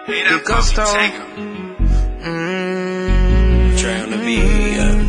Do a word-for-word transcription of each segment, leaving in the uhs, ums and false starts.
The gusto. Mmm. Try on the beat, yeah.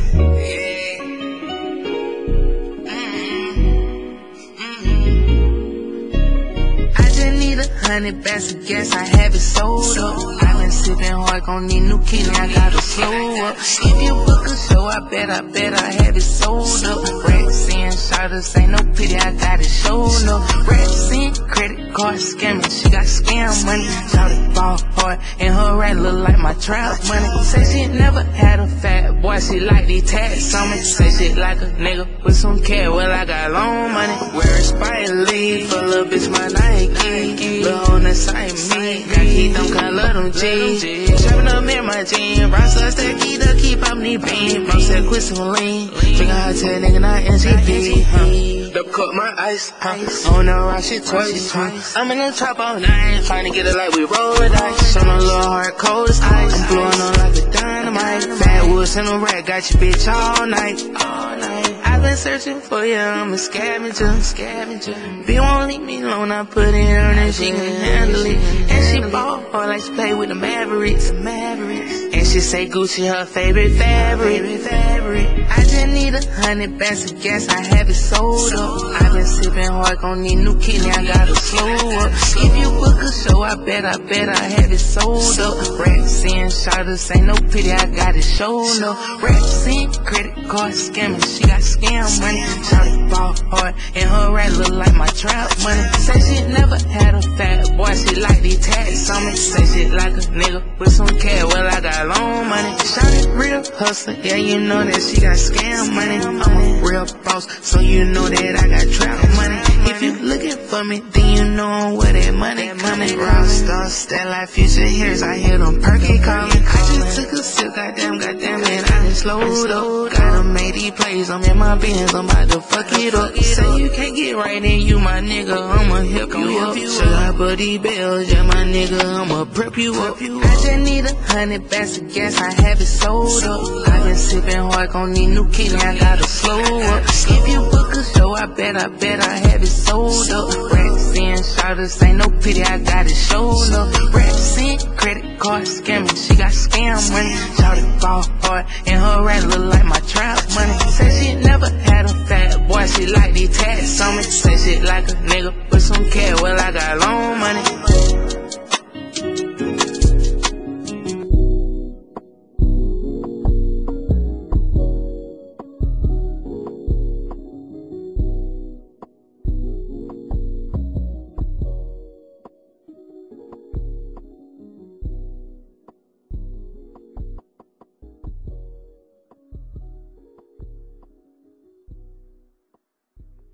Hundred bags of gas, I have it sold up. I've been sipping hard, gon' need new kidney, I gotta slow up. If you book a show, I bet, I bet I have it sold up. Racks in, shotters, ain't no pity, I got it shown up. Racks in, credit card scamming, she got scam money. Shawty ball hard, and her rat look like my trap money. Say she never had a fat boy, she like these tats on me. Say shit like a nigga with some cash, well I got long money. Wear a Spike Lee, full of bitch my Nike. Lil' on the side of me, got keep them color them G's. Trapping up in my jeans, Rockstar stack keep up, keep up me beam. Bro said quit some lean, drink a hot tell nigga not N G D. Huh. Double cut my ice, huh. On the rock shit twice, huh. I'm in the trap all night, trying to get it like we roll the dice. Showing a little hard cold as ice, I'm blowing on like a dynamite. Fat woods in the rack, got your bitch all night, all night. I've been searching for you, I'm a scavenger, scavenger. Bitch won't leave me alone, I put it on her, she can handle it. And she ball hard like she play with the Mavericks, Mavericks. And she say Gucci her favorite fabric, fabric. I just need a hundred bags of gas, I have it sold up. I've been sipping hard, gon' need new kidney, I gotta slow up. If you book a show, I bet, I bet I have it sold up. Racks in, shotters, ain't no pity, I got it shown up. Racks in, credit card scamming, she got scam money. Shawty ball hard, and her rat look like my trap money. Say she never had a fat boy, she like these tats on me. Say shit like a nigga with some cash, well I got long money. Shawty real hustler, yeah you know that she got scam money. I'm a real boss, so you know that I got trap money. If you looking for me, then you know where that money coming. Rockstar, stay like future years, I hear them perky calling. I just took a sip, goddamn, goddamn it, I just slowed up. Gotta make these plays, I'm in my Benz, I'm about to fuck it up. Say you can't get right in, you my nigga, I'ma help you up. Should I put these bells, yeah my nigga, I'ma prep you up. I just need a hundred bags of gas, I have it sold up. I've been sipping hard, gon' need new kidney, I gotta slow up. If you book a show, I bet, I bet I have it sold up. Racks in, shotters, ain't no pity, I got it shown up. Racks in, credit card scamming, she got scam money. Shawty ball hard, and her rat look like my trap money. Say she never had a fat boy, she like these tats on me. Say shit like a nigga with some cash, well I got long money.